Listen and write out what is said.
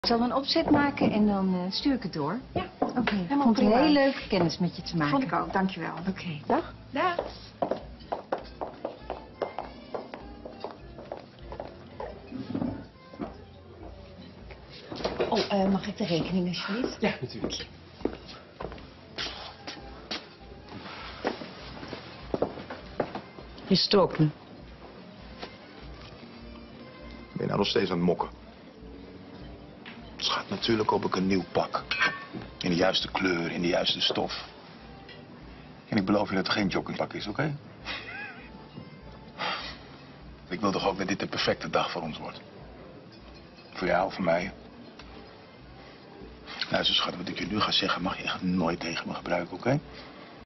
Ik zal een opzet maken en dan stuur ik het door. Ja, Oké. Ik helemaal vond het prima. heel leuk kennis met je te maken. Vond ik ook, dankjewel. Oké, dag. Dag. Oh, mag ik de rekening alsjeblieft? Ja, natuurlijk. Je strookt me. Ben je nou nog steeds aan het mokken? Schat, natuurlijk koop ik een nieuw pak. In de juiste kleur, in de juiste stof. En ik beloof je dat het geen joggingpak is, oké? Ik wil toch ook dat dit de perfecte dag voor ons wordt. Voor jou, voor mij. Luister, schat, wat ik je nu ga zeggen mag je echt nooit tegen me gebruiken, oké?